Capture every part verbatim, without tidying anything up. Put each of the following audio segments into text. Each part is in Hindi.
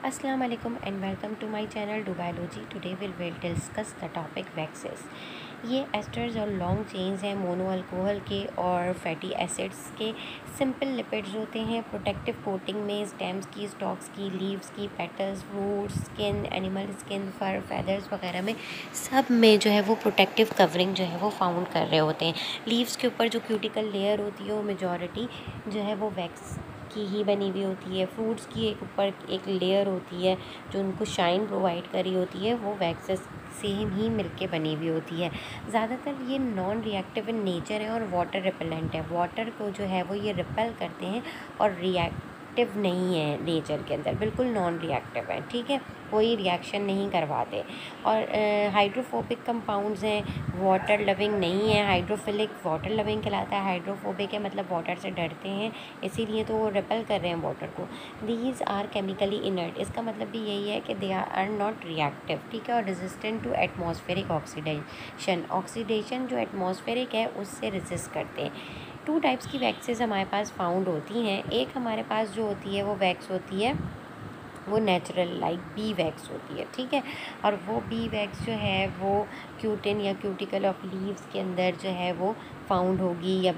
Assalamu alaikum and welcome to my channel Dubiology. Today we will discuss the topic waxes. ये एस्टर्स और लॉन्ग चेन्स हैं मोनो अल्कोहल के और फैटी एसिड्स के सिंपल लिपिड्स होते हैं। प्रोटेक्टिव कोटिंग में स्टेम्स की, स्टॉक्स की, लीव्स की, petals, fruits, skin, animal skin, fur, feathers वगैरह में सब में जो है वो प्रोटेक्टिव कवरिंग जो है वो फाउंड कर रहे होते हैं। लीव्स के ऊपर जो क्यूटिकल लेयर होती है वो मेजॉरिटी जो है वो वैक्स की ही बनी हुई होती है। फ्रूट्स की एक ऊपर एक लेयर होती है जो उनको शाइन प्रोवाइड करी होती है, वो वैक्सेस से ही मिलके बनी हुई होती है। ज़्यादातर ये नॉन रिएक्टिव इन नेचर है और वाटर रिपेलेंट है। वाटर को जो है वो ये रिपेल करते हैं और रिएक्टिव नहीं है नेचर के अंदर, बिल्कुल नॉन रिएक्टिव है। ठीक है, कोई रिएक्शन नहीं करवाते। और हाइड्रोफोबिक कंपाउंड्स हैं, वाटर लविंग नहीं है। हाइड्रोफिलिक वाटर लविंग कहलाता है, हाइड्रोफोबिक है मतलब वाटर से डरते हैं, इसीलिए तो वो रिपेल कर रहे हैं वाटर को। दीज आर केमिकली इनर्ट, इसका मतलब भी यही है कि दे आर नॉट रिएक्टिव। ठीक है, और resistant to atmospheric oxidation, oxidation जो एटमॉस्फेरिक है उससे रेजिस्ट करते हैं। टू टाइप्स की वैक्सेस हमारे पास फाउंड होती हैं। एक हमारे पास जो होती है वो वैक्स होती है वो नेचुरल लाइक बी वैक्स होती है। ठीक है, और वो बी वैक्स जो है वो क्यूटिन या क्यूटिकल ऑफ लीव्स के अंदर जो है वो फाउंड होगी, या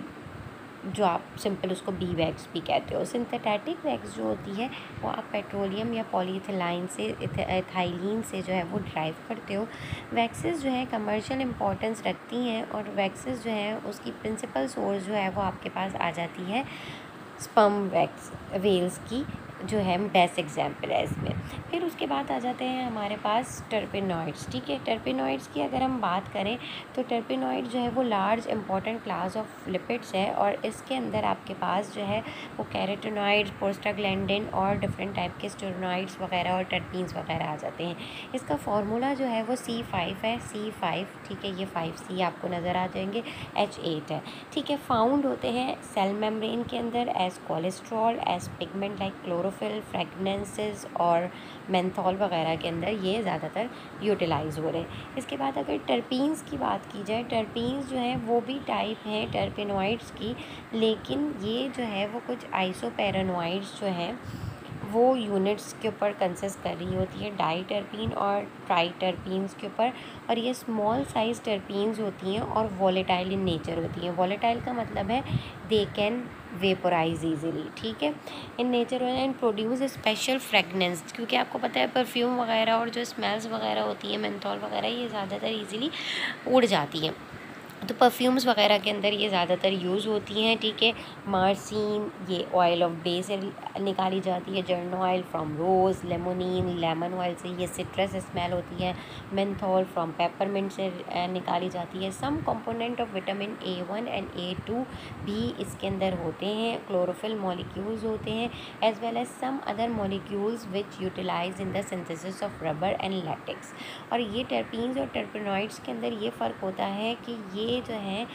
जो आप सिंपल उसको बी वैक्स भी कहते हो। सिंथेटिक वैक्स जो होती है वो आप पेट्रोलियम या पॉलीइथिलाइन से, इथाइलिन से जो है वो ड्राइव करते हो। वैक्सेस जो है कमर्शियल इंपॉर्टेंस रखती हैं, और वैक्सेस जो है उसकी प्रिंसिपल सोर्स जो है वो आपके पास आ जाती है स्पर्म वैक्स वेल्स की, जो है बेस्ट एग्जाम्पल है इसमें। फिर उसके बाद आ जाते हैं हमारे पास टर्पेनॉइड्स। ठीक है, टर्पेनॉइड्स की अगर हम बात करें तो टर्पेनॉइड जो है वो large important class of lipids है, और इसके अंदर आपके पास जो है वो कैरोटीनॉइड्स, प्रोस्टाग्लैंडिन और डिफरेंट टाइप के स्टेरॉइड्स वगैरह और टर्पीन्स वगैरह आ जाते हैं। इसका फार्मूला जो है वो सी फाइव है, सी फाइव। ठीक है, ये फाइव सी आपको नज़र आ जाएंगे, एच एट है। ठीक है, फाउंड होते हैं सेल मेम्ब्रेन के अंदर as cholesterol, as pigment like chlorophyll, fragrances और मेंथॉल वगैरह के अंदर ये ज़्यादातर यूटिलाइज हो रहे हैं। इसके बाद अगर टर्पीन्स की बात की जाए, टर्पीन्स जो हैं वो भी टाइप हैं टर्पेनॉइड्स की, लेकिन ये जो है वो कुछ आइसोपेरानॉइड्स जो हैं वो यूनिट्स के ऊपर कंसिस्ट कर रही होती है, डाई टर्पीन और ट्राई टर्पीन्स के ऊपर। और ये स्मॉल साइज टर्पीन्स होती हैं और वॉलेटाइल इन नेचर होती हैं। वॉलेटाइल का मतलब है दे कैन वेपोराइज ईजीली। ठीक है, in nature and produce special fragrance, क्योंकि आपको पता है परफ्यूम वगैरह और जो स्मेल्स वगैरह होती हैं मेंथॉल वगैरह, ये ज़्यादातर ईजीली उड़ जाती हैं, तो परफ्यूम्स वगैरह के अंदर ये ज़्यादातर यूज़ होती हैं। ठीक है, मार्सिन ये ऑयल ऑफ बे से निकाली जाती है, जर्न oil from rose, limonene lemon oil से ये सिट्रस स्मेल होती है, मेंथॉल फ्रॉम पेपरमिंट से निकाली जाती है। Some component of vitamin A one and A two भी इसके अंदर होते हैं, क्लोरोफिल मॉलिक्यूल्स होते हैं, as well as some other molecules which utilize in the synthesis of rubber and latex. और ये टर्पीन्स और टर्पेनॉइड्स के अंदर ये फ़र्क होता है कि ये जो है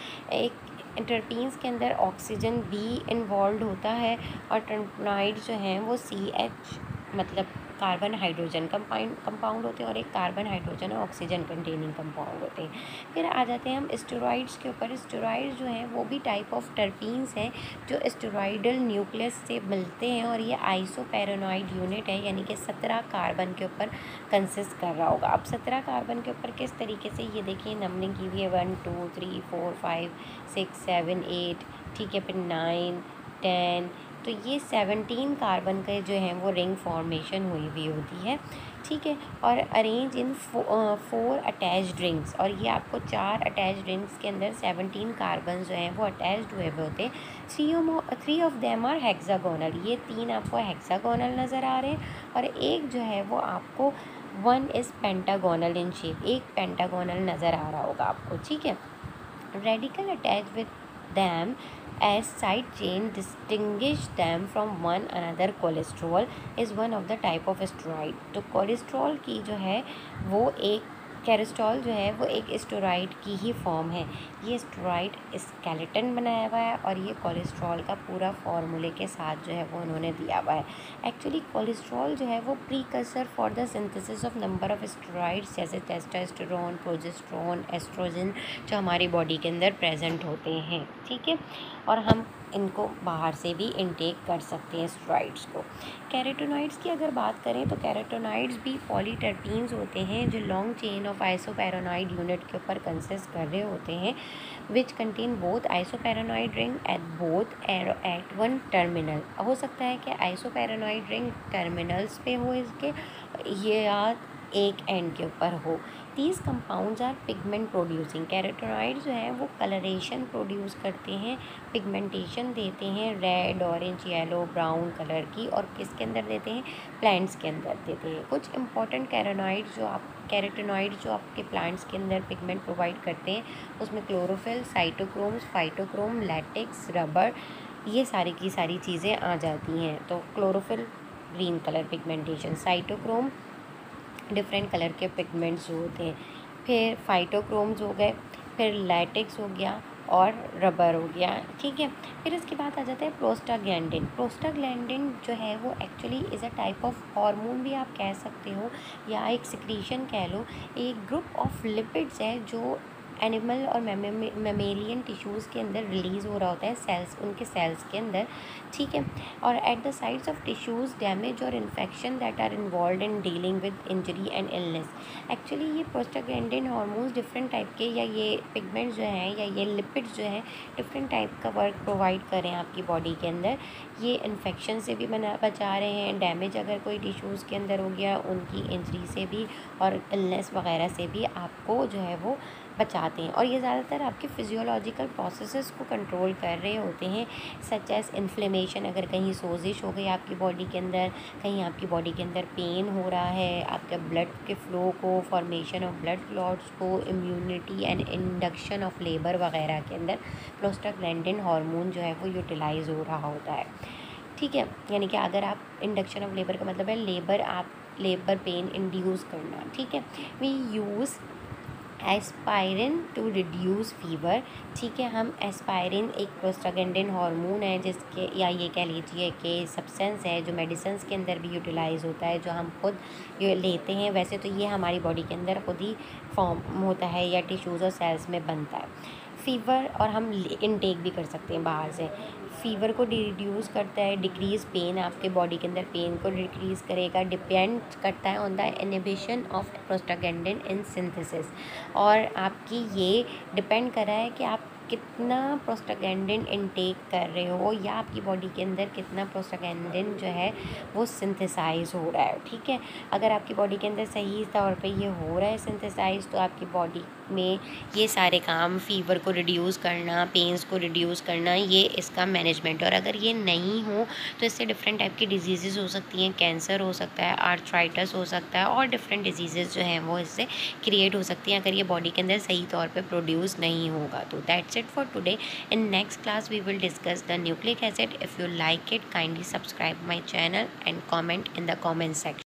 एक टर्पीन्स के अंदर ऑक्सीजन भी इन्वॉल्व होता है, और टर्पेनॉइड जो हैं वो सी एच मतलब कार्बन हाइड्रोजन कंपाउंड कंपाउंड होते हैं, और एक कार्बन हाइड्रोजन और ऑक्सीजन कंटेनिंग कंपाउंड होते हैं। फिर आ जाते हैं हम स्टेरॉइड्स के ऊपर। स्टेरॉइड्स जो हैं वो भी टाइप ऑफ टर्पीन्स हैं जो स्टेरॉइडल न्यूक्लियस से मिलते हैं, और ये आइसोपेरानॉइड यूनिट है, यानी कि सत्रह कार्बन के ऊपर कंसिस्ट कर रहा होगा। अब सत्रह कार्बन के ऊपर किस तरीके से, ये देखिए नंबरिंग की हुई है, one two three four five six seven eight. ठीक है, फिर नाइन टेन, तो ये सेवनटीन कार्बन के जो हैं वो रिंग फॉर्मेशन हुई हुई होती है। ठीक है, और arrange in four attached rings, और ये आपको चार अटैच्ड रिंग्स के अंदर सेवनटीन कार्बन जो हैं वो अटैच्ड हुए हुए होते हैं। Three three of them are hexagonal, ये तीन आपको हेक्सागोनल नज़र आ रहे हैं, और एक जो है वो आपको one is pentagonal in shape, एक पेंटागोनल नज़र आ रहा होगा आपको। ठीक है, radical attach with them as side chain distinguish them from one another. Cholesterol is one of the type of steroid, तो कोलेस्ट्रॉल की जो है वो एक कैरेस्ट्रॉल जो है वो एक स्टेरॉइड की ही फॉर्म है। ये स्टेरॉइड स्केलेटन बनाया हुआ है, और ये कोलेस्ट्रॉल का पूरा फार्मूले के साथ जो है वो उन्होंने दिया हुआ है। एक्चुअली कोलेस्ट्रॉल जो है वो precursor for the synthesis of number of steroids जैसे टेस्टोस्टेरोन, प्रोजेस्टेरोन, एस्ट्रोजन जो हमारी बॉडी के अंदर प्रेजेंट होते हैं। ठीक है, और हम इनको बाहर से भी इनटेक कर सकते हैं स्टेरॉइड्स को। कैरोटीनॉइड्स की अगर बात करें तो कैरोटीनॉइड्स भी पॉलीटर्पीन्स होते हैं जो long chain of isoprenoid unit के ऊपर कंसिस्ट कर रहे होते हैं, which contain both isoprenoid ring at both at one terminal. हो सकता है कि आइसोपेरोनॉइड रिंग टर्मिनल्स पे हो इसके, ये या एक एंड के ऊपर हो। These compounds are pigment producing. Carotenoid जो है वो कलरेशन प्रोड्यूस करते हैं, पिगमेंटेशन देते हैं red, orange, yellow, brown colour की, और किसके अंदर देते हैं? प्लांट्स के अंदर देते हैं। कुछ इंपॉर्टेंट कैरोनॉइड जो आप कैरोटीनॉइड जो आपके प्लांट्स के अंदर पिगमेंट प्रोवाइड करते हैं उसमें chlorophyll, cytochromes, phytochrome, latex, rubber, ये सारी की सारी चीज़ें आ जाती हैं। तो chlorophyll green colour pigmentation, cytochrome different colour के पिगमेंट्स जो होते हैं, फिर फाइटोक्रोम्स हो गए, फिर लैटेक्स हो गया और रबर हो गया। ठीक है, फिर इसके बाद आ जाता है प्रोस्टाग्लैंडिन। प्रोस्टाग्लैंडिन जो है वो actually is a type of hormone भी आप कह सकते हो या एक सिक्रीशन कह लो। एक ग्रुप ऑफ लिपिड्स है जो एनिमल और मेमेलियन टिश्यूज़ के अंदर रिलीज़ हो रहा होता है, सेल्स, उनके सेल्स के अंदर। ठीक है, और at the sites of tissues damage और infection that are involve in dealing with injury and illness. Actually ये प्रोस्टाग्लैंडिन हार्मोन्स डिफरेंट टाइप के या ये पिगमेंट्स जो हैं या ये लिपिड्स जो हैं डिफरेंट टाइप का वर्क प्रोवाइड करें आपकी बॉडी के अंदर। ये इन्फेक्शन से भी बना बचा रहे हैं, डैमेज अगर कोई टिश्यूज़ के अंदर हो गया उनकी इंजरी से भी और इलनेस वगैरह से भी आपको जो है वो बचाते हैं। और ये ज़्यादातर आपके फिजियोलॉजिकल प्रोसेसेस को कंट्रोल कर रहे होते हैं, सच एज़ इन्फ्लेमेशन। अगर कहीं सोजिश हो गई आपकी बॉडी के अंदर, कहीं आपकी बॉडी के अंदर पेन हो रहा है, आपके ब्लड के फ़्लो को, फॉर्मेशन ऑफ ब्लड क्लॉट्स को, immunity and induction of labour वगैरह के अंदर प्रोस्टाग्लैंडिन हार्मोन जो है वो यूटिलाइज़ हो रहा होता है। ठीक है, यानी कि अगर आप इंडक्शन ऑफ लेबर का मतलब है लेबर, आप लेबर पेन इंड्यूस करना। ठीक है, we use aspirin to reduce fever. ठीक है, हम एस्पायरिन एक प्रोस्टाग्लैंडिन हार्मोन है जिसके, या ये कह लीजिए कि सब्सटेंस है जो मेडिसिन्स के अंदर भी यूटिलाइज़ होता है, जो हम खुद ये लेते हैं। वैसे तो ये हमारी बॉडी के अंदर खुद ही फॉर्म होता है या टिश्यूज़ और सेल्स में बनता है। फ़ीवर, और हम इनटेक भी कर सकते हैं बाहर से। फ़ीवर को रिड्यूस करता है, डिक्रीज़ पेन, आपके बॉडी के अंदर पेन को डिक्रीज़ करेगा। डिपेंड करता है on the inhibition of prostaglandin in synthesis. और आपकी ये डिपेंड कर रहा है कि आप कितना प्रोस्टाग्लैंडिन इनटेक कर रहे हो या आपकी बॉडी के अंदर कितना प्रोस्टाग्लैंडिन जो है वो सिंथेसाइज हो रहा है। ठीक है, अगर आपकी बॉडी के अंदर सही तौर पे ये हो रहा है सिंथेसाइज, तो आपकी बॉडी में ये सारे काम, फ़ीवर को रिड्यूस करना, पेन्स को रिड्यूस करना, ये इसका मैनेजमेंट। और अगर ये नहीं हो तो इससे डिफरेंट टाइप की डिजीज़ेज़ हो सकती हैं, कैंसर हो सकता है, आर्थराइटिस हो सकता है, और डिफरेंट डिजीज़ेज़ जो हैं वो इससे क्रिएट हो सकती हैं अगर ये बॉडी के अंदर सही तौर पे प्रोड्यूस नहीं होगा। तो that's it for today. In next class we will discuss the nucleic acid. If you like it, kindly subscribe my channel and comment in the comment section.